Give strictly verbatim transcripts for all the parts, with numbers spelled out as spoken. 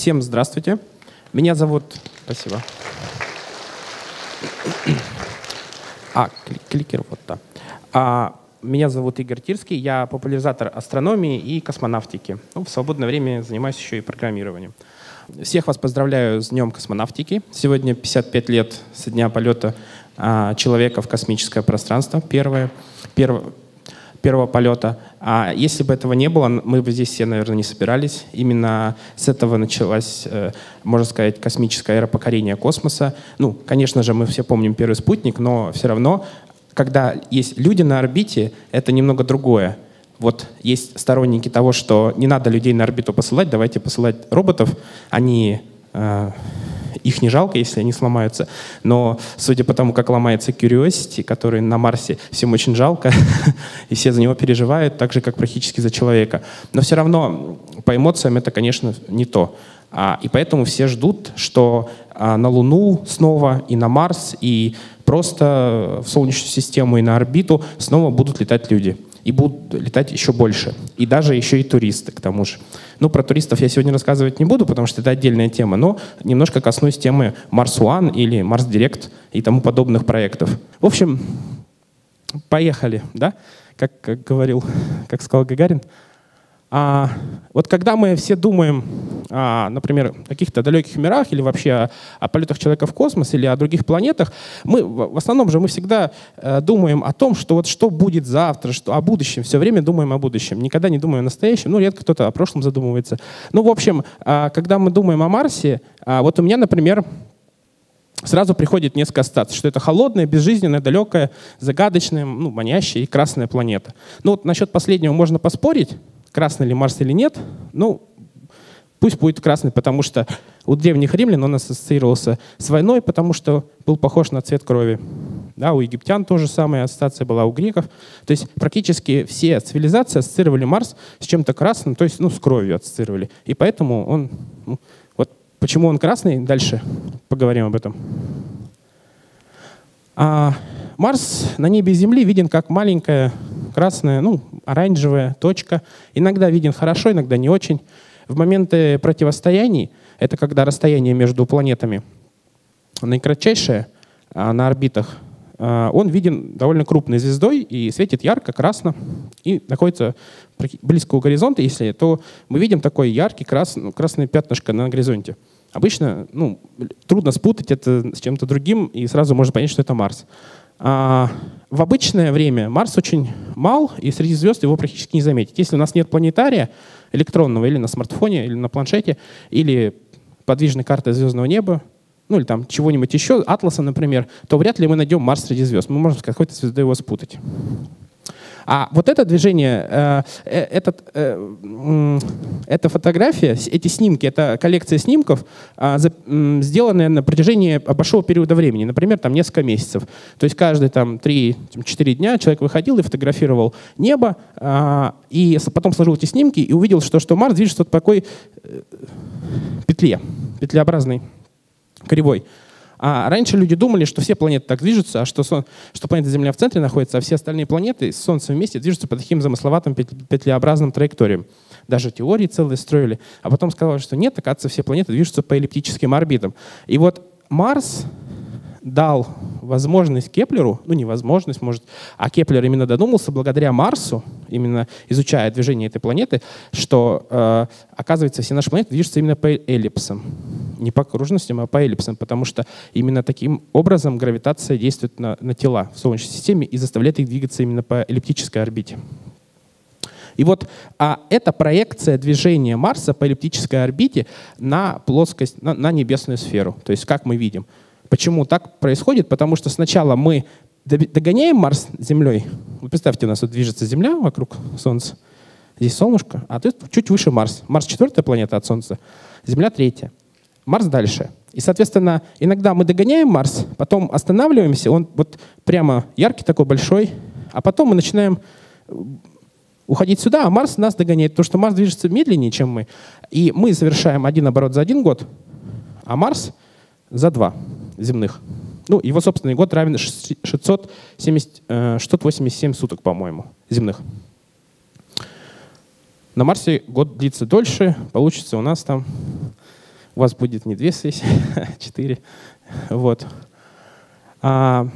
Всем здравствуйте. Меня зовут... Спасибо. А, кликер, вот да. А, меня зовут Игорь Тирский, я популяризатор астрономии и космонавтики. Ну, в свободное время занимаюсь еще и программированием. Всех вас поздравляю с Днем космонавтики. Сегодня пятьдесят пять лет со дня полета а, человека в космическое пространство. Первое, первое, первого полета. А если бы этого не было, мы бы здесь все, наверное, не собирались. Именно с этого началась, можно сказать, космическая эра покорения космоса. Ну, конечно же, мы все помним первый спутник, но все равно, когда есть люди на орбите, это немного другое. Вот есть сторонники того, что не надо людей на орбиту посылать, давайте посылать роботов. Они, э, их не жалко, если они сломаются. Но судя по тому, как ломается Curiosity, который на Марсе, всем очень жалко, и все за него переживают, так же, как практически за человека. Но все равно по эмоциям это, конечно, не то. А, и поэтому все ждут, что а, на Луну снова, и на Марс, и просто в Солнечную систему, и на орбиту снова будут летать люди. И будут летать еще больше. И даже еще и туристы, к тому же. Ну, про туристов я сегодня рассказывать не буду, потому что это отдельная тема, но немножко коснусь темы Марс One или Марс Директ и тому подобных проектов. В общем, поехали, да? Как, как говорил, как сказал Гагарин. А, вот когда мы все думаем, а, например, о каких-то далеких мирах или вообще о, о полетах человека в космос или о других планетах, мы в основном же мы всегда э, думаем о том, что вот что будет завтра, что о будущем. Все время думаем о будущем, никогда не думаем о настоящем. Ну, редко кто-то о прошлом задумывается. Ну, в общем, а, когда мы думаем о Марсе, а, вот у меня, например, сразу приходит несколько ассоциаций, что это холодная, безжизненная, далекая, загадочная, ну, манящая и красная планета. Ну, вот насчет последнего можно поспорить, красный ли Марс или нет. Ну, пусть будет красный, потому что у древних римлян он ассоциировался с войной, потому что был похож на цвет крови. Да, у египтян тоже самая ассоциация была, у греков. То есть практически все цивилизации ассоциировали Марс с чем-то красным, то есть ну, с кровью ассоциировали. И поэтому он... Ну, вот почему он красный, дальше поговорим об этом. А Марс на небе Земли виден как маленькая красная, ну, оранжевая точка. Иногда виден хорошо, иногда не очень. В моменты противостояний, это когда расстояние между планетами наикратчайшее а на орбитах, он виден довольно крупной звездой и светит ярко, красно, и находится близко у горизонта. Если то мы видим такое яркий красный, красное пятнышко на горизонте. Обычно ну, трудно спутать это с чем-то другим, и сразу можно понять, что это Марс. А в обычное время Марс очень мал, и среди звезд его практически не заметить. Если у нас нет планетария электронного или на смартфоне, или на планшете, или подвижной карты звездного неба, ну или там чего-нибудь еще, атласа, например, то вряд ли мы найдем Марс среди звезд. Мы можем с какой-то звездой его спутать. А вот это движение, э, этот, э, эта фотография, эти снимки, это коллекция снимков, э, за, э, сделанная на протяжении большого периода времени, например, там несколько месяцев. То есть каждые там три-четыре дня человек выходил и фотографировал небо, э, и потом сложил эти снимки и увидел, что, что Марс движется по такой э, петле, петлеобразной, кривой. А раньше люди думали, что все планеты так движутся, а что, сон, что планета Земля в центре находится, а все остальные планеты с Солнцем вместе движутся по таким замысловатым петлеобразным траекториям. Даже теории целые строили. А потом сказали, что нет, оказывается, все планеты движутся по эллиптическим орбитам. И вот Марс дал возможность Кеплеру, ну не возможность, может, а Кеплер именно додумался благодаря Марсу, именно изучая движение этой планеты, что, э, оказывается, все наши планеты движутся именно по эллипсам. Не по окружностям, а по эллипсам, потому что именно таким образом гравитация действует на, на тела в Солнечной системе и заставляет их двигаться именно по эллиптической орбите. И вот а это проекция движения Марса по эллиптической орбите на плоскость, на, на небесную сферу. То есть как мы видим. Почему так происходит? Потому что сначала мы догоняем Марс Землей. Вы представьте, у нас вот движется Земля вокруг Солнца. Здесь солнышко, а тут чуть выше Марс. Марс четвертая планета от Солнца, Земля третья. Марс дальше. И, соответственно, иногда мы догоняем Марс, потом останавливаемся, он вот прямо яркий такой, большой, а потом мы начинаем уходить сюда, а Марс нас догоняет, потому что Марс движется медленнее, чем мы. И мы совершаем один оборот за один год, а Марс за два земных. Ну, его собственный год равен шестьсот восемьдесят семь суток, по-моему, земных. На Марсе год длится дольше, получится у нас там У вас будет не две сессии, а четыре. Вот. А,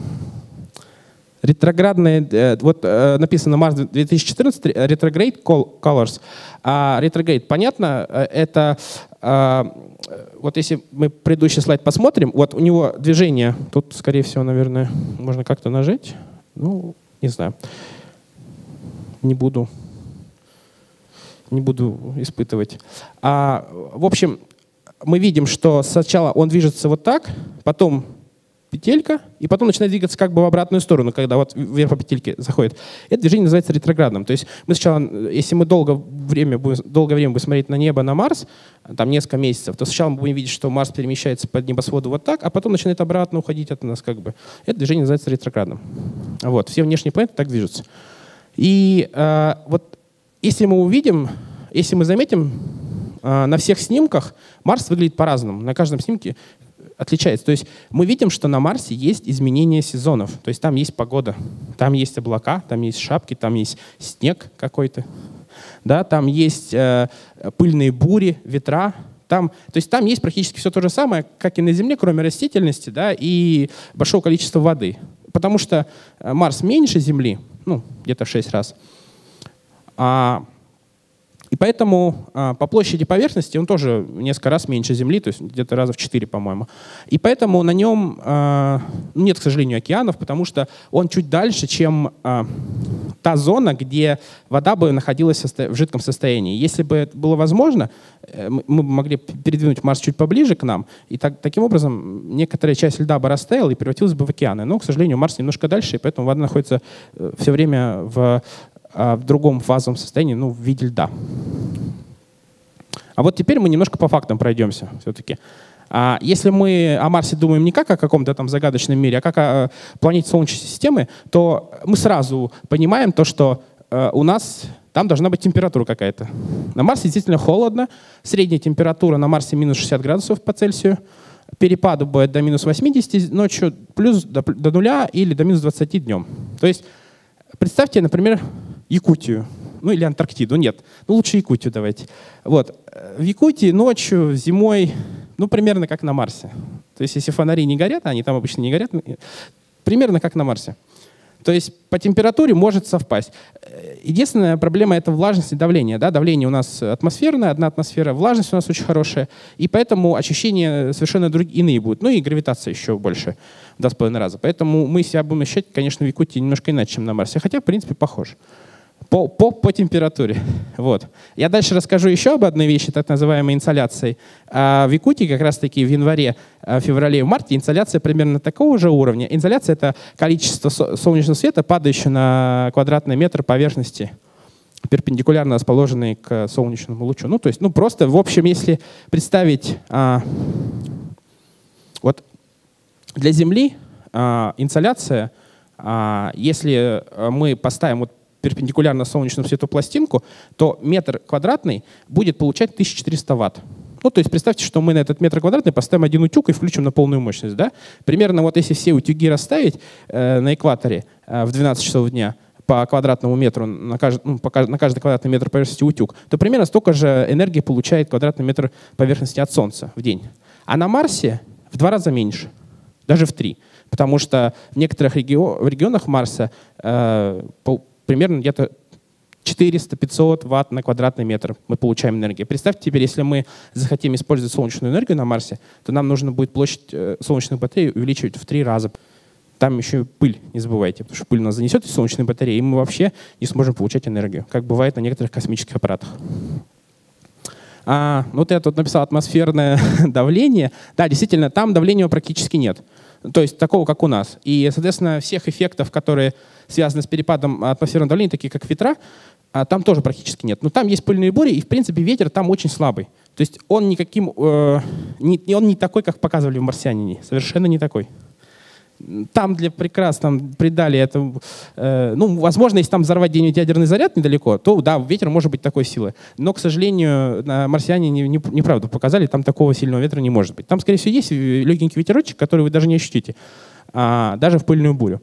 ретроградные, вот написано Марс две тысячи четырнадцать, retrograde colors. А retrograde, понятно, это, вот если мы предыдущий слайд посмотрим, вот у него движение, тут, скорее всего, наверное, можно как-то нажать. Ну, не знаю. Не буду, не буду испытывать. А, в общем, мы видим, что сначала он движется вот так, потом петелька, и потом начинает двигаться как бы в обратную сторону, когда вот вверх по петельке заходит. Это движение называется ретроградным. То есть мы сначала, если мы долго время будем, долгое время будем смотреть на небо, на Марс, там несколько месяцев, то сначала мы будем видеть, что Марс перемещается под небосводу вот так, а потом начинает обратно уходить от нас как бы. Это движение называется ретроградным. Вот. Все внешние планеты так движутся. И э, вот если мы увидим, если мы заметим, э, на всех снимках Марс выглядит по-разному. На каждом снимке отличается. То есть мы видим, что на Марсе есть изменение сезонов. То есть там есть погода, там есть облака, там есть шапки, там есть снег какой-то, да, там есть э, пыльные бури, ветра. Там, то есть там есть практически все то же самое, как и на Земле, кроме растительности, да, и большого количества воды. Потому что Марс меньше Земли, ну, где-то в шесть раз. А, и поэтому а, по площади поверхности он тоже несколько раз меньше Земли, то есть где-то раза в четыре, по-моему. И поэтому на нем а, нет, к сожалению, океанов, потому что он чуть дальше, чем а, та зона, где вода бы находилась в жидком состоянии. Если бы это было возможно, мы бы могли передвинуть Марс чуть поближе к нам, и так, таким образом некоторая часть льда бы растаяла и превратилась бы в океаны. Но, к сожалению, Марс немножко дальше, и поэтому вода находится все время в, в другом фазовом состоянии, ну, в виде льда. А вот теперь мы немножко по фактам пройдемся все-таки. А если мы о Марсе думаем не как о каком-то там загадочном мире, а как о планете Солнечной системы, то мы сразу понимаем то, что э, у нас там должна быть температура какая-то. На Марсе действительно холодно. Средняя температура на Марсе минус шестьдесят градусов по Цельсию. Перепады бывают до минус восьмидесяти ночью, плюс до, до нуля или до минус двадцати днем. То есть представьте, например, Якутию. Ну или Антарктиду. Нет. Ну лучше Якутию давайте. Вот. В Якутии ночью, зимой, ну примерно как на Марсе. То есть если фонари не горят, а они там обычно не горят, примерно как на Марсе. То есть по температуре может совпасть. Единственная проблема — это влажность и давление. Да? Давление у нас атмосферное, одна атмосфера, влажность у нас очень хорошая, и поэтому ощущения совершенно другие, иные будут. Ну и гравитация еще больше, в два с половиной раза. Поэтому мы себя будем ощущать, конечно, в Якутии немножко иначе, чем на Марсе, хотя, в принципе, похож. По, по, по температуре. Вот. Я дальше расскажу еще об одной вещи, так называемой инсоляцией. А в Якутии как раз-таки в январе, феврале, в марте инсоляция примерно такого же уровня. Инсоляция — это количество солнечного света, падающего на квадратный метр поверхности, перпендикулярно расположенной к солнечному лучу. Ну, то есть, ну, просто, в общем, если представить, а, вот для Земли а, инсоляция, а, если мы поставим вот перпендикулярно солнечному свету пластинку, то метр квадратный будет получать тысячу четыреста ватт. Ну, то есть представьте, что мы на этот метр квадратный поставим один утюг и включим на полную мощность. Да? Примерно вот если все утюги расставить э, на экваторе э, в двенадцать часов дня по квадратному метру, на каждый, ну, по, на каждый квадратный метр поверхности утюг, то примерно столько же энергии получает квадратный метр поверхности от Солнца в день. А на Марсе в два раза меньше, даже в три. Потому что в некоторых регио- в регионах Марса э, по примерно где-то четыреста-пятьсот ватт на квадратный метр мы получаем энергии. Представьте теперь, если мы захотим использовать солнечную энергию на Марсе, то нам нужно будет площадь солнечных батарей увеличивать в три раза. Там еще и пыль, не забывайте, потому что пыль нас занесет из солнечной батареи, и мы вообще не сможем получать энергию, как бывает на некоторых космических аппаратах. А, вот я тут написал атмосферное давление. Да, действительно, там давления практически нет. То есть такого, как у нас. И, соответственно, всех эффектов, которые связаны с перепадом атмосферного давления, такие как ветра, там тоже практически нет. Но там есть пыльные бури, и, в принципе, ветер там очень слабый. То есть он никаким, э, не, он не такой, как показывали в «Марсианине». Совершенно не такой. Там для прикрас там придали это, э, ну, возможно, если там взорвать где-нибудь ядерный заряд недалеко, то да, ветер может быть такой силы. Но, к сожалению, на «Марсианине» неправду показали, там такого сильного ветра не может быть. Там, скорее всего, есть легенький ветерочек, который вы даже не ощутите, а, даже в пыльную бурю.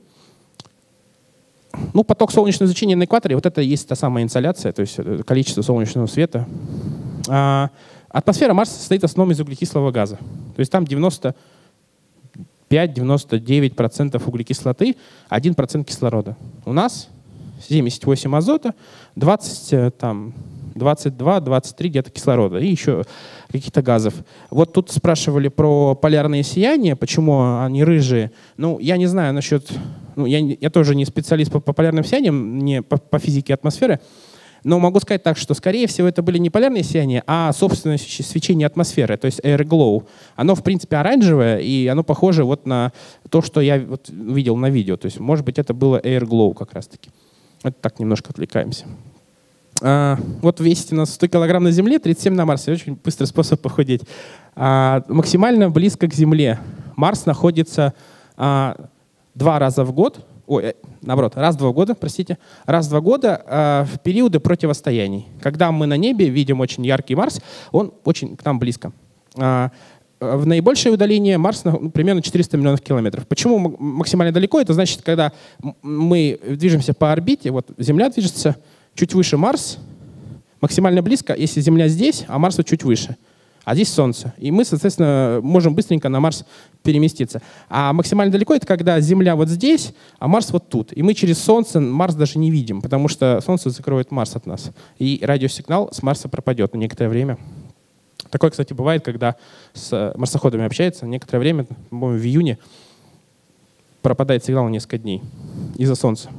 Ну, поток солнечного излучения на экваторе, вот это и есть та самая инсоляция, то есть количество солнечного света. А, Атмосфера Марса состоит в основном из углекислого газа. То есть там девяносто пять — девяносто девять процентов углекислоты, один процент кислорода. У нас семьдесят восемь азота, двадцать, там, двадцать два — двадцать три где-то кислорода и еще каких-то газов. Вот тут спрашивали про полярные сияния, почему они рыжие. Ну, я не знаю насчет... Ну, я, я тоже не специалист по, по полярным сияниям, не по, по физике атмосферы, но могу сказать так, что, скорее всего, это были не полярные сияния, а собственное свечение атмосферы, то есть air glow. Оно, в принципе, оранжевое, и оно похоже вот на то, что я вот видел на видео. То есть, может быть, это было air glow как раз-таки. Это так немножко отвлекаемся. А, вот весит у нас сто килограмм на Земле, тридцать семь на Марсе. Очень быстрый способ похудеть. А, максимально близко к Земле. Марс находится а, два раза в год, ой, наоборот, раз в два года, простите, раз в два года а, в периоды противостояний. Когда мы на небе видим очень яркий Марс, он очень к нам близко. А, в наибольшее удаление Марс ну, примерно четыреста миллионов километров. Почему максимально далеко? Это значит, когда мы движемся по орбите, вот Земля движется чуть выше Марс, максимально близко, если Земля здесь, а Марс вот чуть выше. А здесь Солнце. И мы, соответственно, можем быстренько на Марс переместиться. А максимально далеко — это когда Земля вот здесь, а Марс вот тут. И мы через Солнце Марс даже не видим, потому что Солнце закроет Марс от нас. И радиосигнал с Марса пропадет на некоторое время. Такое, кстати, бывает, когда с марсоходами общается. Некоторое время, по-моему, в июне пропадает сигнал на несколько дней из-за Солнца.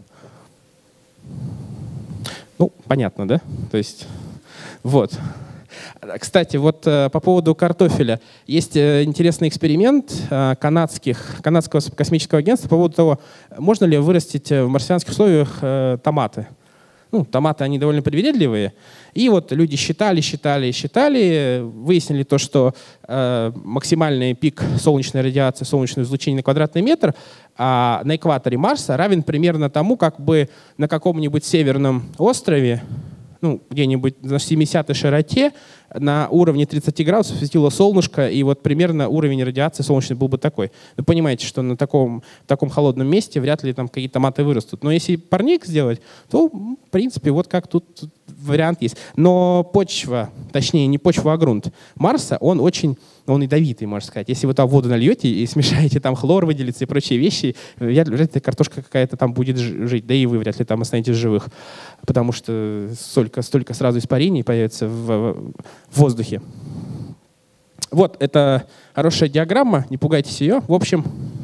Ну, понятно, да? То есть, вот. Кстати, вот по поводу картофеля. Есть интересный эксперимент канадских, канадского космического агентства по поводу того, можно ли вырастить в марсианских условиях томаты. Ну, томаты, они довольно привередливые. И вот люди считали, считали, считали, выяснили то, что э, максимальный пик солнечной радиации, солнечного излучения на квадратный метр а на экваторе Марса равен примерно тому, как бы на каком-нибудь северном острове, ну, где-нибудь на семидесятой широте, на уровне тридцати градусов светило солнышко, и вот примерно уровень радиации солнечной был бы такой. Вы понимаете, что на таком, таком холодном месте вряд ли там какие-то томаты вырастут. Но если парник сделать, то, в принципе, вот как тут, тут вариант есть. Но почва, точнее, не почва, а грунт Марса, он очень, он ядовитый, можно сказать. Если вы там воду нальете и смешаете, там хлор выделится и прочие вещи, вряд ли картошка какая-то там будет жить, да и вы вряд ли там останетесь живых, потому что столько, столько сразу испарений появится в, в воздухе. Вот, это хорошая диаграмма, не пугайтесь ее. В общем,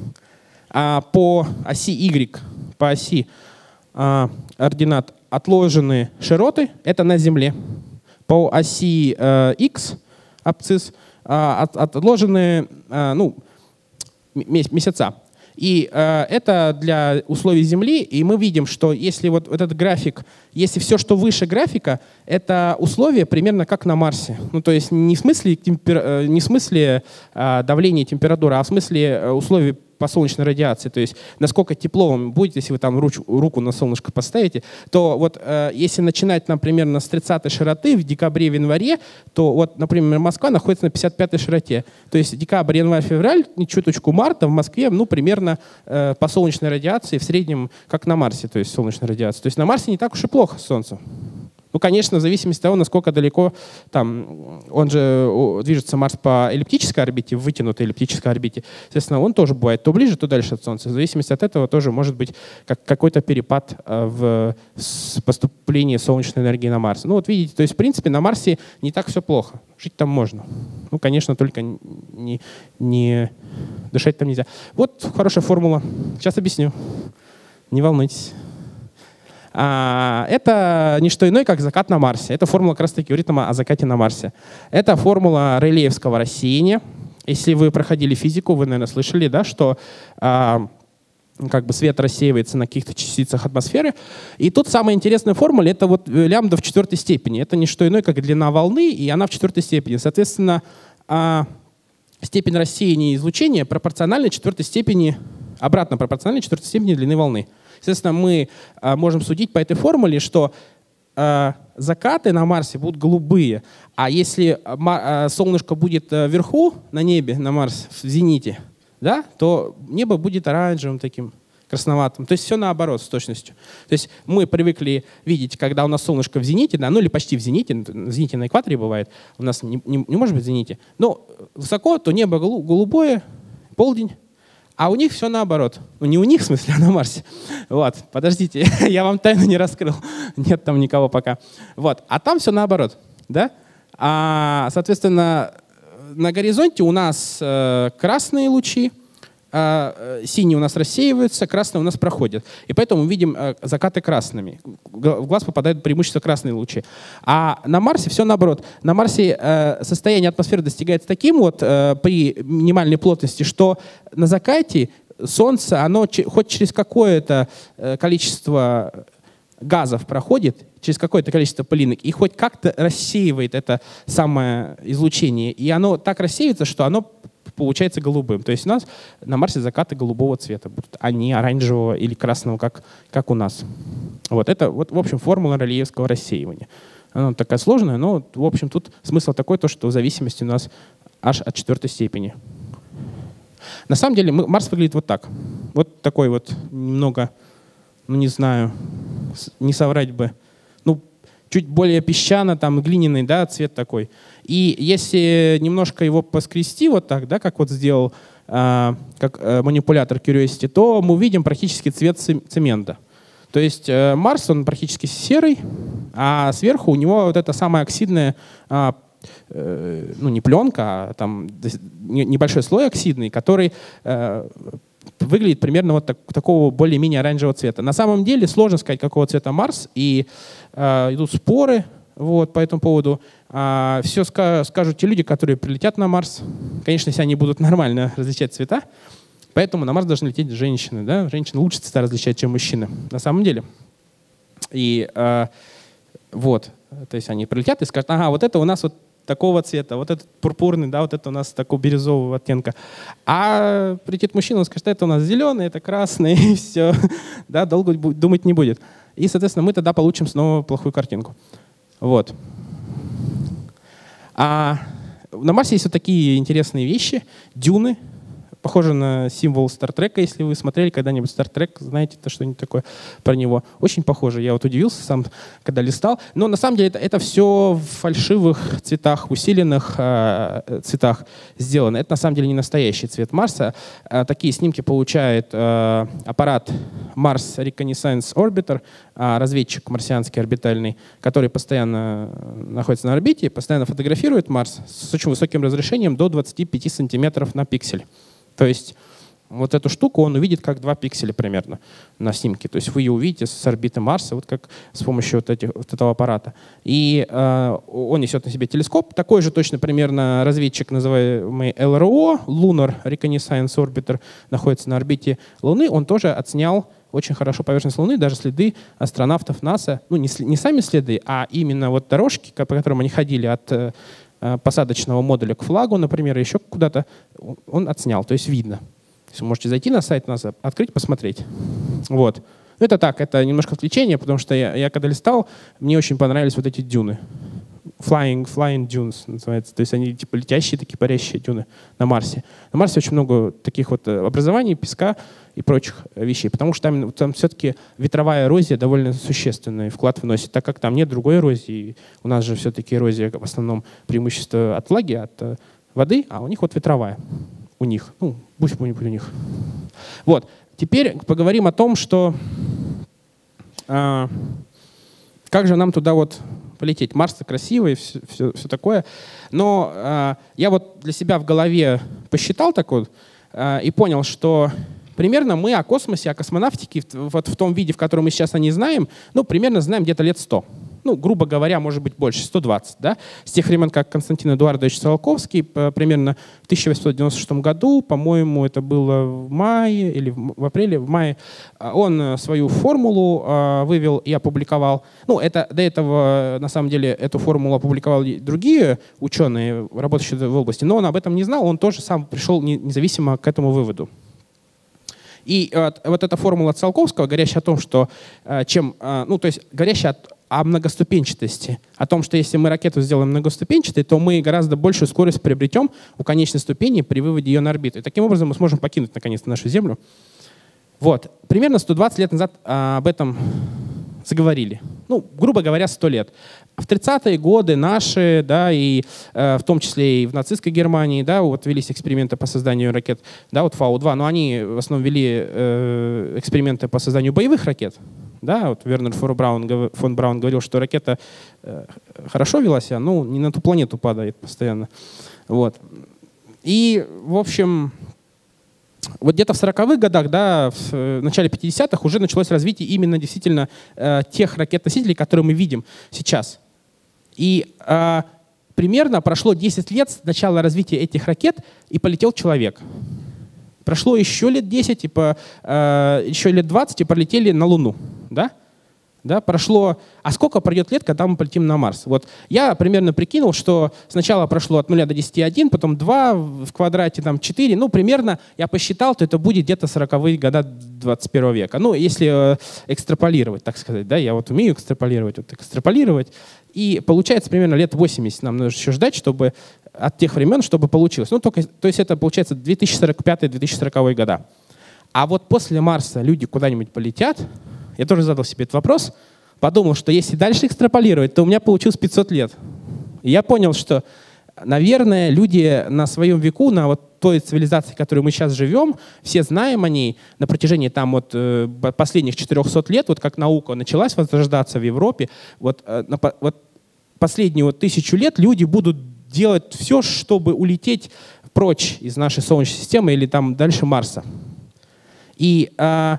по оси Y, по оси ординат отложенные широты — это на Земле. По оси X, абсцисс, отложенные ну, месяца. И э, это для условий Земли, и мы видим, что если вот этот график, если все, что выше графика, это условия примерно как на Марсе. Ну, то есть не в смысле, темпер... не в смысле э, давления, температуры, а в смысле условий по солнечной радиации. То есть насколько тепло вам будет, если вы там руч... руку на солнышко поставите, то вот э, если начинать, например, с тридцатой широты в декабре, в январе, то вот, например, Москва находится на пятьдесят пятой широте. То есть декабрь, январь, февраль, чуточку марта в Москве, ну, примерно э, по солнечной радиации в среднем как на Марсе, то есть солнечная радиация. То есть на Марсе не так уж и плохо с Солнцем. Ну, конечно, в зависимости от того, насколько далеко там, он же движется Марс по эллиптической орбите, в вытянутой эллиптической орбите. Соответственно, он тоже бывает то ближе, то дальше от Солнца. В зависимости от этого тоже может быть как, какой-то перепад в поступлении солнечной энергии на Марс. Ну, вот видите, то есть, в принципе, на Марсе не так все плохо. Жить там можно. Ну, конечно, только не, не дышать там нельзя. Вот хорошая формула. Сейчас объясню. Не волнуйтесь. Это не что иное, как закат на Марсе. Это формула как раз-таки говорит нам о закате на Марсе. Это формула Рейлеевского рассеяния. Если вы проходили физику, вы, наверное, слышали, да, что а, как бы свет рассеивается на каких-то частицах атмосферы. И тут самая интересная формула — это вот лямбда в четвертой степени. Это не что иное, как длина волны, и она в четвертой степени. Соответственно, а, степень рассеяния излучения пропорциональна четвертой степени, обратно пропорциональна четвертой степени длины волны. Естественно, мы а, можем судить по этой формуле, что а, закаты на Марсе будут голубые, а если а, солнышко будет а, вверху на небе, на Марсе, в зените, да, то небо будет оранжевым таким, красноватым. То есть все наоборот с точностью. То есть мы привыкли видеть, когда у нас солнышко в зените, да, ну или почти в зените, в зените на экваторе бывает, у нас не, не, не может быть в зените, но высоко, то небо голубое, полдень, а у них все наоборот. Ну не у них, в смысле, а на Марсе. Вот, подождите, я вам тайну не раскрыл. Нет там никого пока. Вот, а там все наоборот, да? А, соответственно, на горизонте у нас э, красные лучи, э, синие у нас рассеиваются, красные у нас проходят. И поэтому мы видим э, закаты красными. В глаз попадают преимущественно красные лучи. А на Марсе все наоборот. На Марсе э, состояние атмосферы достигается таким вот э, при минимальной плотности, что на закате Солнце, оно хоть через какое-то э, количество газов проходит, через какое-то количество пылинок, и хоть как-то рассеивает это самое излучение. И оно так рассеивается, что оно получается голубым. То есть у нас на Марсе закаты голубого цвета будут, а не оранжевого или красного, как, как у нас. Вот это, вот, в общем, формула рельефского рассеивания. Она такая сложная, но, в общем, тут смысл такой, то, что зависимость у нас аж от четвертой степени. На самом деле Марс выглядит вот так. Вот такой вот немного, ну не знаю, не соврать бы, ну чуть более песчано, там глиняный, да, цвет такой. И если немножко его поскрести вот так, да, как вот сделал э, как э, манипулятор Curiosity, то мы увидим практически цвет цемента. То есть э, Марс, он практически серый, а сверху у него вот эта самая оксидная, э, э, ну не пленка, а там небольшой слой оксидный, который э, выглядит примерно вот так, такого более-менее оранжевого цвета. На самом деле сложно сказать, какого цвета Марс, и э, идут споры вот, по этому поводу. А, все ска скажут те люди, которые прилетят на Марс. Конечно, если они будут нормально различать цвета, поэтому на Марс должны лететь женщины. Да? Женщины лучше цвета различают, чем мужчины, на самом деле. И э, вот, то есть они прилетят и скажут, ага, вот это у нас вот такого цвета, вот этот пурпурный, да, вот это у нас такого бирюзового оттенка. А прилетит мужчина, он скажет, это у нас зеленый, это красный, и все. Да, долго думать не будет. И, соответственно, мы тогда получим снова плохую картинку. Вот. А на Марсе есть вот такие интересные вещи. Дюны. Похоже на символ Стартрека, если вы смотрели когда-нибудь Стартрек, знаете то что-нибудь такое про него. Очень похоже. Я вот удивился сам, когда листал. Но на самом деле это, это все в фальшивых цветах, усиленных э, цветах сделано. Это на самом деле не настоящий цвет Марса. Э, такие снимки получает э, аппарат Mars Reconnaissance Orbiter, э, разведчик марсианский орбитальный, который постоянно находится на орбите, постоянно фотографирует Марс с очень высоким разрешением до двадцати пяти сантиметров на пиксель. То есть вот эту штуку он увидит как два пикселя примерно на снимке. То есть вы ее увидите с орбиты Марса вот как с помощью вот, этих, вот этого аппарата. И э, он несет на себе телескоп. Такой же точно примерно разведчик, называемый эл эр о, Lunar Reconnaissance Orbiter, находится на орбите Луны. Он тоже отснял очень хорошо поверхность Луны, даже следы астронавтов НАСА. Ну не, не сами следы, а именно вот дорожки, по которым они ходили от э, посадочного модуля к флагу, например, еще куда-то, он отснял, то есть видно. То есть вы можете зайти на сайт НАСА, открыть, посмотреть. Вот. Это так, это немножко отвлечение, потому что я, я когда листал, мне очень понравились вот эти дюны. Flying, flying dunes называется. То есть они типа летящие, такие парящие дюны на Марсе. На Марсе очень много таких вот образований, песка и прочих вещей, потому что там, там все-таки ветровая эрозия довольно существенный вклад вносит, так как там нет другой эрозии. У нас же все-таки эрозия в основном преимущество от влаги, от воды, а у них вот ветровая. У них. Ну, пусть будет у них. Вот. Теперь поговорим о том, что э, как же нам туда вот полететь. Марс-то красивый, все, все, все такое. Но э, я вот для себя в голове посчитал так вот э, и понял, что примерно мы о космосе, о космонавтике вот в том виде, в котором мы сейчас о ней знаем, ну, примерно знаем где-то лет сто. Ну, грубо говоря, может быть больше, сто двадцать. Да? С тех времен, как Константин Эдуардович Циолковский примерно в тысяча восемьсот девяносто шестом году, по-моему, это было в мае или в апреле, в мае, он свою формулу вывел и опубликовал. Ну, это, до этого, на самом деле, эту формулу опубликовали другие ученые, работающие в области, но он об этом не знал, он тоже сам пришел независимо к этому выводу. И вот, вот эта формула Циолковского, говорящая о том, что чем, ну, то есть говорящая о о многоступенчатости, о том, что если мы ракету сделаем многоступенчатой, то мы гораздо большую скорость приобретем у конечной ступени при выводе ее на орбиту. И таким образом мы сможем покинуть наконец-то нашу Землю. Вот. Примерно сто двадцать лет назад а, об этом заговорили. Ну, грубо говоря, сто лет. В тридцатые годы наши, да, и э, в том числе и в нацистской Германии, да, вот велись эксперименты по созданию ракет, да, вот Фау два, но они в основном вели э, эксперименты по созданию боевых ракет. Да, вот Вернер фон Браун, фон Браун говорил, что ракета э, хорошо вела себя, но не на ту планету падает постоянно. Вот. И, в общем, вот где-то в сороковых годах, да, в начале пятидесятых уже началось развитие именно действительно э, тех ракет-носителей, которые мы видим сейчас. И э, примерно прошло десять лет с начала развития этих ракет, и полетел человек. Прошло еще лет десять, и по, э, еще лет двадцать, и полетели на Луну. Да? Да, прошло... А сколько пройдет лет, когда мы полетим на Марс? Вот я примерно прикинул, что сначала прошло от нуля до десяти один, потом два в квадрате, там четыре. Ну, примерно я посчитал, то это будет где-то сороковые года двадцать первого века. Ну, если э, экстраполировать, так сказать. Да, я вот умею экстраполировать, вот экстраполировать. И получается примерно лет восемьдесят нам нужно еще ждать, чтобы от тех времен, чтобы получилось. Ну, только, то есть это получается две тысячи сорок пятый — две тысячи сороковые года. А вот после Марса люди куда-нибудь полетят. Я тоже задал себе этот вопрос, подумал, что если дальше экстраполировать, то у меня получилось пятьсот лет. И я понял, что, наверное, люди на своем веку, на вот той цивилизации, в которой мы сейчас живем, все знаем о ней на протяжении там, вот, э, последних четырехсот лет, вот как наука началась возрождаться в Европе, вот, э, на, вот последнюю вот, тысячу лет люди будут делать все, чтобы улететь прочь из нашей Солнечной системы или там дальше Марса. И э,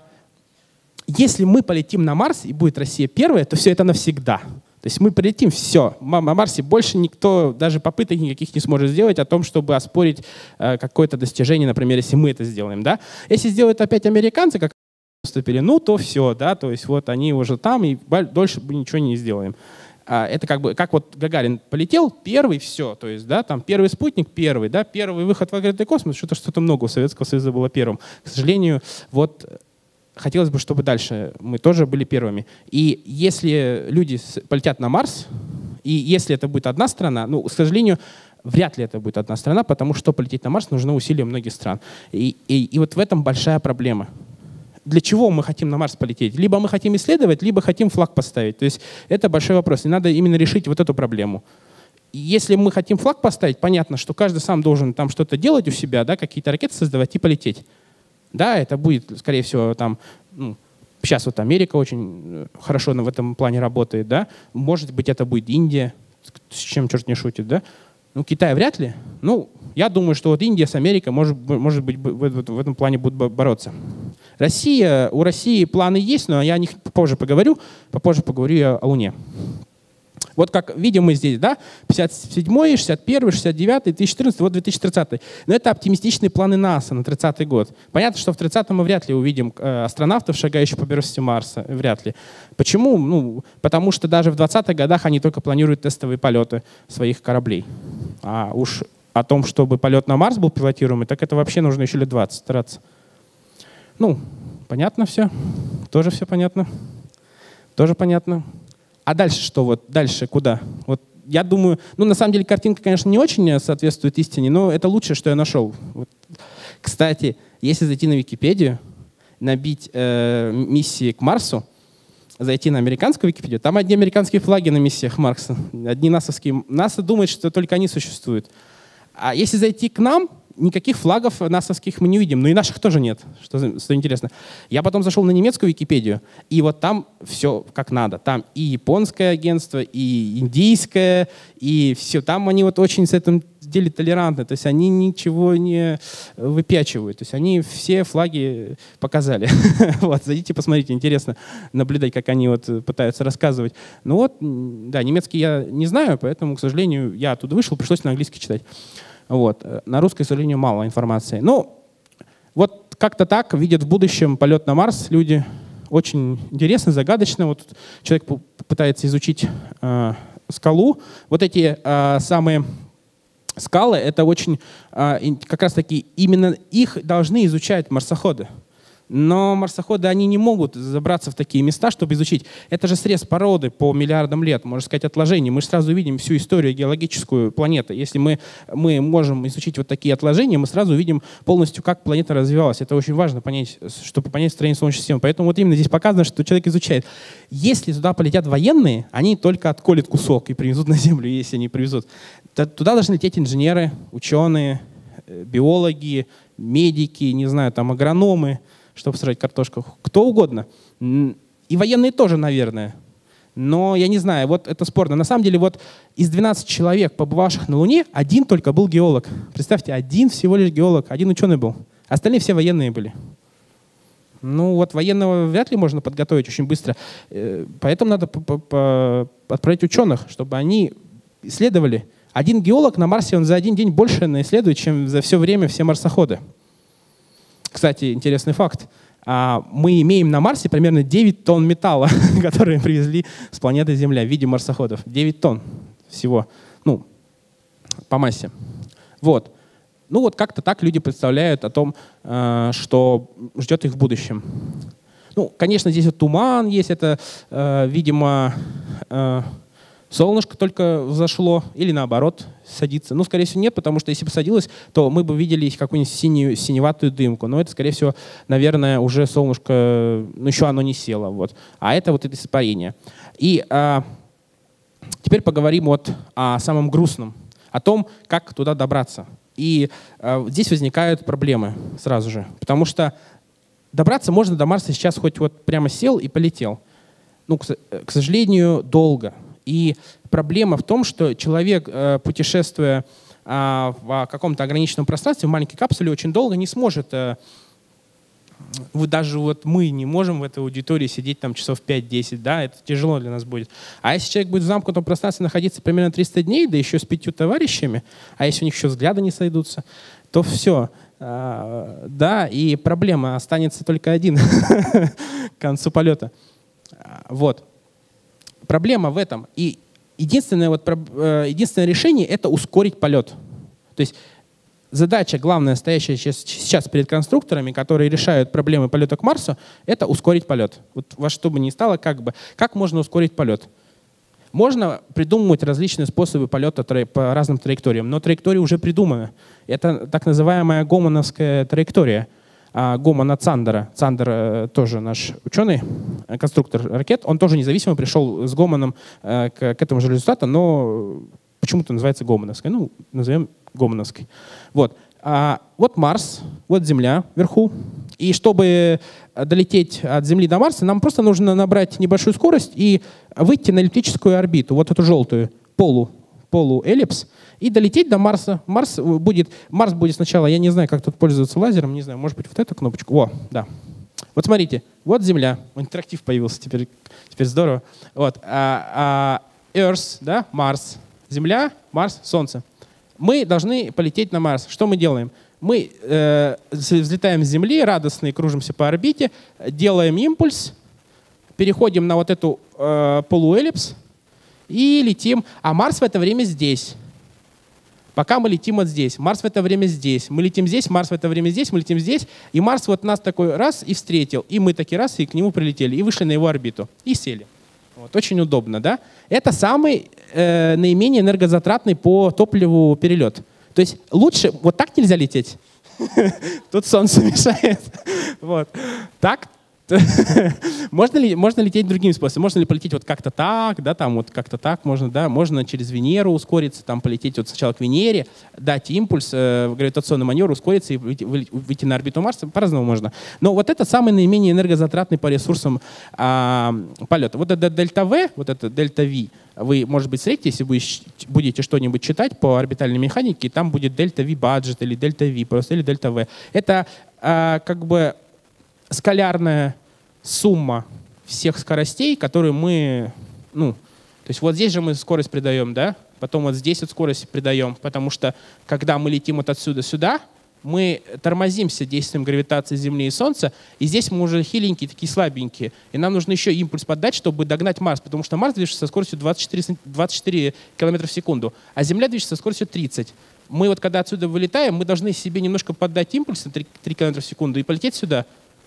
если мы полетим на Марс, и будет Россия первая, то все это навсегда. То есть мы полетим, все. На Марсе больше никто даже попыток никаких не сможет сделать о том, чтобы оспорить э, какое-то достижение, например, если мы это сделаем. Да? Если сделают опять американцы, как поступили, ну то все. Да? То есть вот они уже там, и дольше мы ничего не сделаем. А, это как бы, как вот Гагарин полетел, первый, все. То есть, да, там первый спутник, первый, да, первый выход в открытый космос, что-то что-то много у Советского Союза было первым. К сожалению, вот... Хотелось бы, чтобы дальше мы тоже были первыми. И если люди полетят на Марс, и если это будет одна страна, ну, к сожалению, вряд ли это будет одна страна, потому что полететь на Марс нужно усилия многих стран. И, и, и вот в этом большая проблема. Для чего мы хотим на Марс полететь? Либо мы хотим исследовать, либо хотим флаг поставить. То есть это большой вопрос. И надо именно решить вот эту проблему. Если мы хотим флаг поставить, понятно, что каждый сам должен там что-то делать у себя, да, какие-то ракеты создавать и полететь. Да, это будет, скорее всего, там, ну, сейчас вот Америка очень хорошо в этом плане работает, да, может быть, это будет Индия, с чем черт не шутит, да, ну, Китай вряд ли, ну, я думаю, что вот Индия с Америкой, может, может быть, в, в, в этом плане будут бороться. Россия, у России планы есть, но я о них попозже поговорю, попозже поговорю я о Луне. Вот как видим мы здесь, да, пятьдесят седьмой, шестьдесят первый, шестьдесят девятый, две тысячи четырнадцатый, вот две тысячи тридцатый. Но это оптимистичные планы НАСА на тридцатый год. Понятно, что в тридцатом мы вряд ли увидим э, астронавтов, шагающих по поверхности Марса. Вряд ли. Почему? Ну, потому что даже в двадцатых годах они только планируют тестовые полеты своих кораблей. А уж о том, чтобы полет на Марс был пилотируемый, так это вообще нужно еще лет двадцать стараться. Ну, понятно все? Тоже все понятно? Тоже понятно? А дальше что? Вот дальше куда? Вот я думаю, ну на самом деле картинка, конечно, не очень соответствует истине, но это лучшее, что я нашел. Вот. Кстати, если зайти на Википедию, набить э, миссии к Марсу, зайти на американскую Википедию, там одни американские флаги на миссиях Марса, одни насовские. НАСА думает, что только они существуют. А если зайти к нам, никаких флагов насовских мы не видим, но и наших тоже нет, что, что интересно. Я потом зашел на немецкую Википедию, и вот там все как надо. Там и японское агентство, и индийское, и все. Там они вот очень с этим деле толерантны, то есть они ничего не выпячивают. То есть они все флаги показали. Вот, зайдите, посмотрите, интересно наблюдать, как они вот пытаются рассказывать. Ну вот, да, немецкий я не знаю, поэтому, к сожалению, я оттуда вышел, пришлось на английский читать. Вот. На русской, к сожалению, мало информации. Ну, вот как-то так видят в будущем полет на Марс люди. Очень интересно, загадочно. Вот человек пытается изучить э, скалу. Вот эти э, самые скалы, это очень, э, как раз таки, именно их должны изучать марсоходы. Но марсоходы, они не могут забраться в такие места, чтобы изучить. Это же срез породы по миллиардам лет, можно сказать, отложений. Мы же сразу видим всю историю геологическую планеты. Если мы, мы можем изучить вот такие отложения, мы сразу видим полностью, как планета развивалась. Это очень важно понять, чтобы понять строение Солнечной системы. Поэтому вот именно здесь показано, что человек изучает. Если туда полетят военные, они только отколят кусок и привезут на Землю, если они привезут. Туда должны лететь инженеры, ученые, биологи, медики, не знаю, там агрономы, чтобы сажать картошку, кто угодно. И военные тоже, наверное. Но я не знаю, вот это спорно. На самом деле, вот из двенадцати человек, побывавших на Луне, один только был геолог. Представьте, один всего лишь геолог, один ученый был. Остальные все военные были. Ну вот военного вряд ли можно подготовить очень быстро. Поэтому надо отправить ученых, чтобы они исследовали. Один геолог на Марсе, он за один день больше исследует, чем за все время все марсоходы. Кстати, интересный факт. Мы имеем на Марсе примерно девять тонн металла, которые привезли с планеты Земля в виде марсоходов. девять тонн всего, ну, по массе. Вот. Ну вот как-то так люди представляют о том, что ждет их в будущем. Ну, конечно, здесь вот туман есть, это, видимо, солнышко только взошло или наоборот садится. Ну, скорее всего, нет, потому что если бы садилось, то мы бы видели какую-нибудь синюю, синеватую дымку. Но это, скорее всего, наверное, уже солнышко, ну, еще оно не село. Вот. А это вот это испарение. И а, теперь поговорим вот о самом грустном, о том, как туда добраться. И а, здесь возникают проблемы сразу же, потому что добраться можно до Марса сейчас хоть вот прямо сел и полетел. Ну, к, к сожалению, долго. И проблема в том, что человек, путешествуя в каком-то ограниченном пространстве, в маленькой капсуле, очень долго не сможет, даже вот мы не можем в этой аудитории сидеть там часов пять-десять, да, это тяжело для нас будет. А если человек будет в замкнутом пространстве находиться примерно триста дней, да еще с пятью товарищами, а если у них еще взгляды не сойдутся, то все. Да, и проблема, останется только один к концу полета. Вот. Проблема в этом. И единственное, вот, единственное решение — это ускорить полет. То есть задача, главная, стоящая сейчас перед конструкторами, которые решают проблемы полета к Марсу, это ускорить полет. Вот во что бы ни стало, как бы. Как можно ускорить полет? Можно придумывать различные способы полета по разным траекториям, но траектория уже придумана. Это так называемая гомоновская траектория. Гомона Цандера. Цандер тоже наш ученый, конструктор ракет. Он тоже независимо пришел с Гомоном к, к этому же результату, но почему-то называется гомоновской. Ну, назовем гомоновской. Вот. А вот Марс, вот Земля вверху. И чтобы долететь от Земли до Марса, нам просто нужно набрать небольшую скорость и выйти на эллиптическую орбиту, вот эту желтую, полу, полуэллипс, и долететь до Марса. Марс будет, Марс будет сначала, я не знаю, как тут пользоваться лазером, не знаю, может быть, вот эту кнопочку. О, да. Вот смотрите, вот Земля. Интерактив появился, теперь, теперь здорово. Вот. А, а Earth, да, Марс. Земля, Марс, Солнце. Мы должны полететь на Марс. Что мы делаем? Мы э, взлетаем с Земли, радостные, кружимся по орбите, делаем импульс, переходим на вот эту э, полуэллипс и летим. А Марс в это время здесь. Пока мы летим вот здесь. Марс в это время здесь. Мы летим здесь, Марс в это время здесь, мы летим здесь. И Марс вот нас такой раз и встретил. И мы такие раз и к нему прилетели. И вышли на его орбиту. И сели. Вот, очень удобно, да? Это самый э, наименее энергозатратный по топливу перелет. То есть лучше, вот так нельзя лететь. Тут солнце мешает. Вот. Так можно ли можно лететь другим способом? Можно ли полететь вот как-то так, да, там вот как-то так можно, да, можно через Венеру ускориться, там полететь вот сначала к Венере, дать импульс, э, гравитационный маневр, ускориться и выйти, выйти на орбиту Марса, по-разному можно. Но вот это самый наименее энергозатратный по ресурсам э, полета. Вот это дельта В, вот это дельта V, вы, может быть, встретите, если вы будете что-нибудь читать по орбитальной механике, там будет дельта V budget или дельта V просто, или дельта V. Это э, как бы скалярная сумма всех скоростей, которые мы, ну, то есть вот здесь же мы скорость придаем, да, потом вот здесь вот скорость придаем, потому что когда мы летим вот отсюда сюда, мы тормозимся действием гравитации Земли и Солнца, и здесь мы уже хиленькие, такие слабенькие, и нам нужно еще импульс подать, чтобы догнать Марс, потому что Марс движется со скоростью двадцать четыре, двадцать четыре километра в секунду, а Земля движется со скоростью тридцать. Мы вот когда отсюда вылетаем, мы должны себе немножко поддать импульс на три километра в секунду и полететь сюда.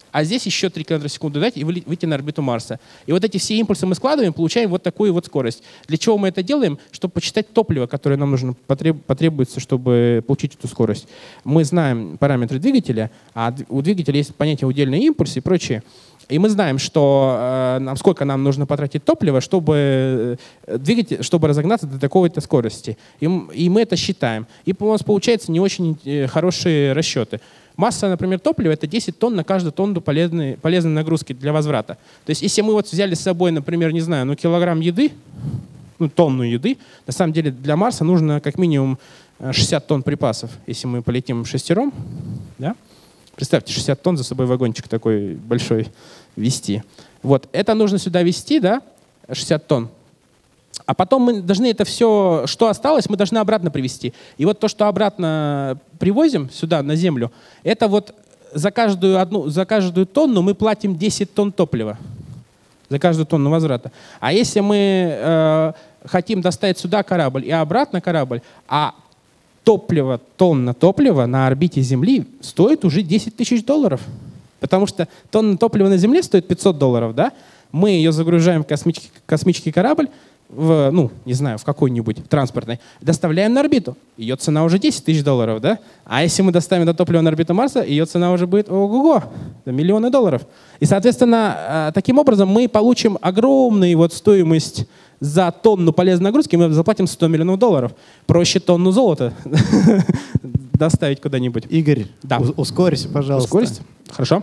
а здесь еще три километра в секунду дать и выйти на орбиту Марса. И вот эти все импульсы мы складываем, получаем вот такую вот скорость. Для чего мы это делаем? Чтобы посчитать топливо, которое нам нужно потребуется, чтобы получить эту скорость. Мы знаем параметры двигателя, а у двигателя есть понятие удельный импульс и прочее. И мы знаем, что э, нам, сколько нам нужно потратить топлива, чтобы, двигатель, чтобы разогнаться до такой-то скорости. И, и мы это считаем. И у нас получаются не очень хорошие расчеты. Масса, например, топлива — это десять тонн на каждую тонну полезной, полезной нагрузки для возврата. То есть если мы вот взяли с собой, например, не знаю, ну, килограмм еды, ну, тонну еды, на самом деле для Марса нужно как минимум шестьдесят тонн припасов, если мы полетим шестером. Да? Представьте, шестьдесят тонн за собой вагончик такой большой везти. Вот, это нужно сюда везти, да, шестьдесят тонн. А потом мы должны это все, что осталось, мы должны обратно привезти. И вот то, что обратно привозим сюда, на Землю, это вот за каждую, одну, за каждую тонну мы платим десять тонн топлива. За каждую тонну возврата. А если мы э, хотим доставить сюда корабль и обратно корабль, а топливо, тонна топлива на орбите Земли стоит уже десять тысяч долларов. Потому что тонна топлива на Земле стоит пятьсот долларов, да? Мы ее загружаем в космический, космический корабль, в, ну, не знаю, в какой-нибудь транспортной, доставляем на орбиту. Ее цена уже десять тысяч долларов, да? А если мы доставим это топливо на орбиту Марса, ее цена уже будет ого-го, миллионы долларов. И, соответственно, таким образом мы получим огромную вот стоимость за тонну полезной нагрузки, мы заплатим сто миллионов долларов. Проще тонну золота доставить куда-нибудь. Игорь, да. ускорься, пожалуйста. Ускорься? Хорошо.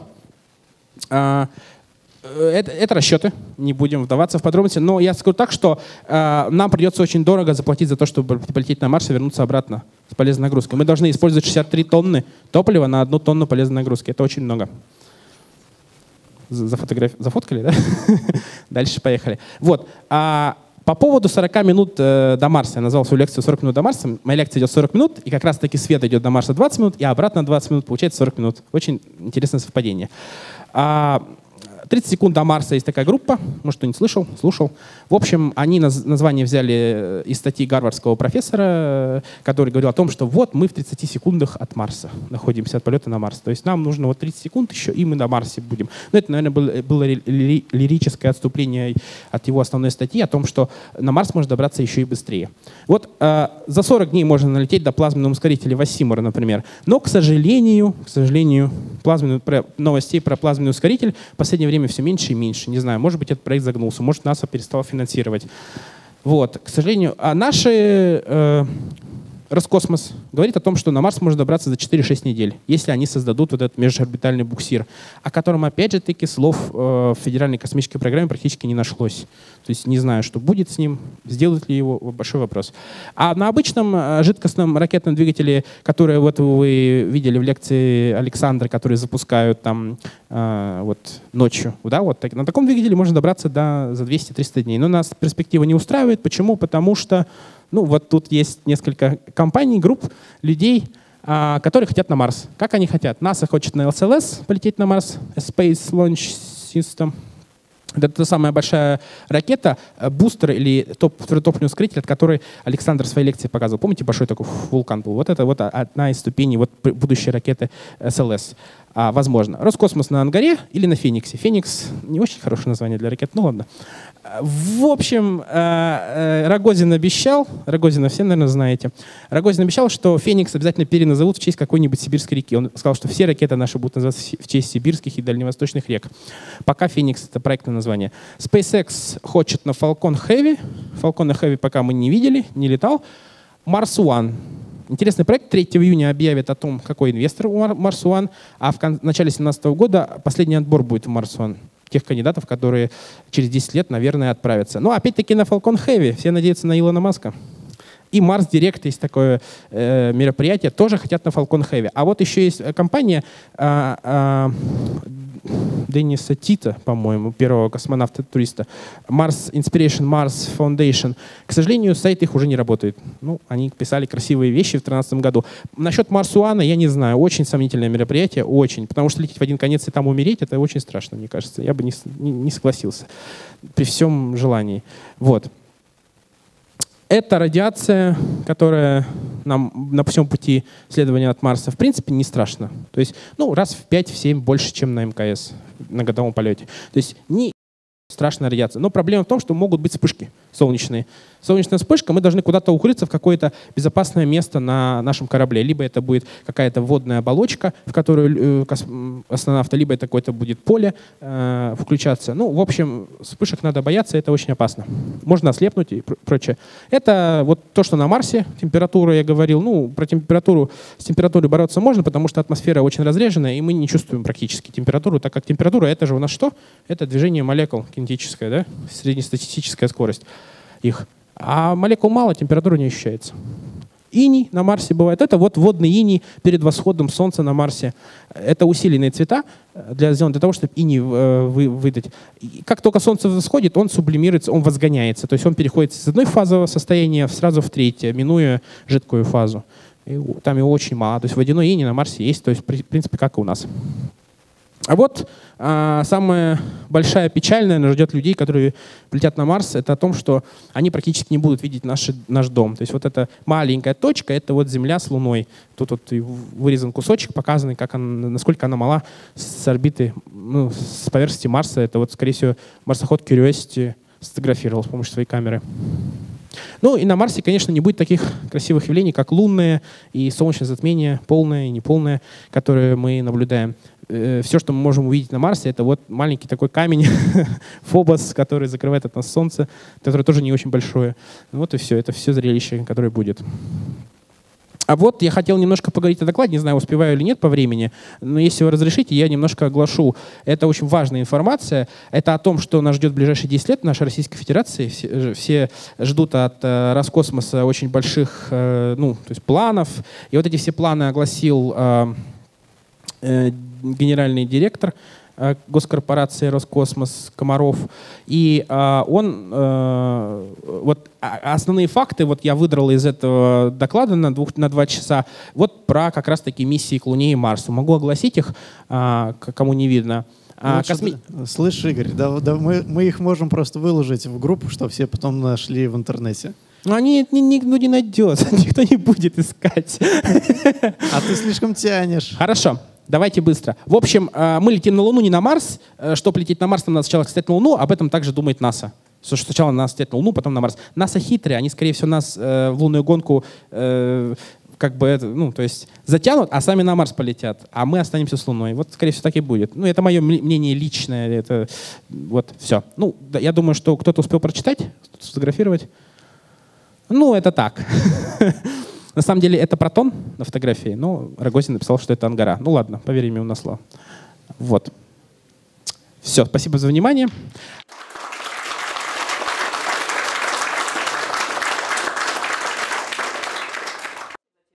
Это, это расчеты, не будем вдаваться в подробности, но я скажу так, что э, нам придется очень дорого заплатить за то, чтобы полететь на Марс и вернуться обратно с полезной нагрузкой. Мы должны использовать шестьдесят три тонны топлива на одну тонну полезной нагрузки. Это очень много. Зафотограф... Зафоткали, да? Дальше поехали. Вот. А по поводу сорока минут э, до Марса. Я назвал свою лекцию сорок минут до Марса. Моя лекция идет сорок минут, и как раз-таки свет идет до Марса двадцать минут, и обратно двадцать минут, получается сорок минут. Очень интересное совпадение. А, тридцать секунд до Марса есть такая группа, может, кто-нибудь слышал, слушал. В общем, они название взяли из статьи гарвардского профессора, который говорил о том, что вот мы в тридцати секундах от Марса находимся, от полета на Марс. То есть нам нужно вот тридцать секунд еще, и мы на Марсе будем. Но это, наверное, было, было лирическое отступление от его основной статьи о том, что на Марс можно добраться еще и быстрее. Вот э, за сорок дней можно налететь до плазменного ускорителя Васимора, например. Но, к сожалению, к сожалению, плазменный, про, новостей про плазменный ускоритель в последнее время все меньше и меньше. Не знаю, может быть, этот проект загнулся, может, НАСА перестало финансировать. Вот, к сожалению. А наши э, Роскосмос говорит о том, что на Марс можно добраться за четыре-шесть недель, если они создадут вот этот межорбитальный буксир, о котором, опять же таки, слов э, в Федеральной космической программе практически не нашлось. То есть не знаю, что будет с ним, сделают ли его, большой вопрос. А на обычном э, жидкостном ракетном двигателе, который вот вы видели в лекции Александра, который запускают там э, вот ночью, да, вот так, на таком двигателе можно добраться до, за двести-триста дней. Но нас перспектива не устраивает. Почему? Потому что ну, вот тут есть несколько компаний, групп, людей, а, которые хотят на Марс. Как они хотят? НАСА хочет на эл эс эл эс полететь на Марс, Space Launch System. Это та самая большая ракета, бустер или топ, топливный ускоритель, от которой Александр в своей лекции показывал. Помните, большой такой вулкан был? Вот это вот одна из ступеней вот будущей ракеты эс эл эс. А, возможно. Роскосмос на Ангаре или на Фениксе. Феникс не очень хорошее название для ракет, ну ладно. В общем, Рогозин обещал, Рогозина все, наверное, знаете, Рогозин обещал, что Феникс обязательно переназовут в честь какой-нибудь сибирской реки. Он сказал, что все ракеты наши будут называться в честь сибирских и дальневосточных рек. Пока Феникс — это проектное название. SpaceX хочет на Falcon Heavy. Falcon Heavy пока мы не видели, не летал. Mars One. Интересный проект. третьего июня объявят о том, какой инвестор у Mars One, а в начале две тысячи семнадцатого года последний отбор будет в Mars One. Тех кандидатов, которые через десять лет, наверное, отправятся. Но опять-таки на Falcon Heavy. Все надеются на Илона Маска. И Mars Direct есть такое э, мероприятие. Тоже хотят на Falcon Heavy. А вот еще есть компания э, э, Денниса Тита, по-моему, первого космонавта-туриста. Mars Inspiration Mars Foundation. К сожалению, сайт их уже не работает. Ну, они писали красивые вещи в две тысячи тринадцатом году. Насчет Mars One я не знаю. Очень сомнительное мероприятие. Очень. Потому что лететь в один конец и там умереть, это очень страшно, мне кажется. Я бы не, не, не согласился. При всем желании. Вот. Это радиация, которая нам на всем пути следования от Марса, в принципе, не страшно. То есть, ну, раз в пять-семь больше, чем на эм ка эс на годовом полете. То есть не страшная радиация. Но проблема в том, что могут быть вспышки солнечные. Солнечная вспышка, мы должны куда-то укрыться в какое-то безопасное место на нашем корабле. Либо это будет какая-то водная оболочка, в которую э, астронавта, либо это какое-то будет поле э, включаться. Ну, в общем, вспышек надо бояться, это очень опасно. Можно ослепнуть и пр прочее. Это вот то, что на Марсе, температура, я говорил. Ну, про температуру, с температурой бороться можно, потому что атмосфера очень разреженная, и мы не чувствуем практически температуру, так как температура, это же у нас что? Это движение молекул кинетическое, да? Среднестатистическая скорость их. А молекул мало, температура не ощущается. Иней на Марсе бывает. Это вот водный иней перед восходом Солнца на Марсе. Это усиленные цвета для, сделаны для того, чтобы иней э, вы, выдать. И как только Солнце восходит, он сублимируется, он возгоняется. То есть он переходит из одной фазового состояния сразу в третье, минуя жидкую фазу. И там его очень мало. То есть водяной иней на Марсе есть, то есть в принципе как и у нас. А вот а, самая большая печаль, наверное, ждет людей, которые полетят на Марс, это о том, что они практически не будут видеть наши, наш дом. То есть вот эта маленькая точка — это вот Земля с Луной. Тут вот вырезан кусочек, показанный, как она, насколько она мала с орбиты, ну, с поверхности Марса. Это вот, скорее всего, марсоход Curiosity сфотографировал с помощью своей камеры. Ну и на Марсе, конечно, не будет таких красивых явлений, как лунные и солнечное затмение, полное и неполное, которые мы наблюдаем. Все, что мы можем увидеть на Марсе, это вот маленький такой камень Фобос, который закрывает от нас Солнце, которое тоже не очень большое. Вот и все, это все зрелище, которое будет. А вот я хотел немножко поговорить о докладе, не знаю, успеваю или нет по времени, но если вы разрешите, я немножко оглашу. Это очень важная информация. Это о том, что нас ждет в ближайшие десять лет в нашей Российской Федерации. Все, все ждут от э, Роскосмоса очень больших э, ну, то есть планов. И вот эти все планы огласил э, э, генеральный директор госкорпорации Роскосмос Комаров. И э, он, э, вот основные факты вот я выдрал из этого доклада на, двух, на два часа, вот про как раз-таки миссии к Луне и Марсу. Могу огласить их, э, кому не видно. А, косми... Слышь, Игорь, да, да, мы, мы их можем просто выложить в группу, чтобы все потом нашли в интернете. Они никто не найдет, никто не будет искать. А ты слишком тянешь. Хорошо. Давайте быстро. В общем, мы летим на Луну, не на Марс. Чтобы лететь на Марс, нам надо сначала лететь на Луну, об этом также думает НАСА. Что сначала надо лететь на Луну, потом на Марс. НАСА хитрые, они, скорее всего, нас э, в лунную гонку э, как бы, это, ну, то есть затянут, а сами на Марс полетят, а мы останемся с Луной. Вот, скорее всего, так и будет. Ну, это мое мнение личное. Это, вот, все. Ну, да, я думаю, что кто-то успел прочитать, сфотографировать. Ну, это так. На самом деле это Протон на фотографии, но Рогозин написал, что это Ангара. Ну ладно, поверим ему на слово. Вот. Все, спасибо за внимание.